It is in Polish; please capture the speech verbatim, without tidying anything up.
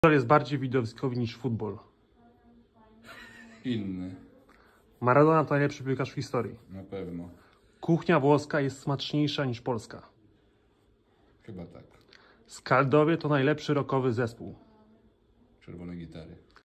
Futbol jest bardziej widowiskowy niż futbol. Inny. Maradona to najlepszy piłkarz w historii. Na pewno. Kuchnia włoska jest smaczniejsza niż polska. Chyba tak. Skaldowie to najlepszy rockowy zespół. Czerwone gitary.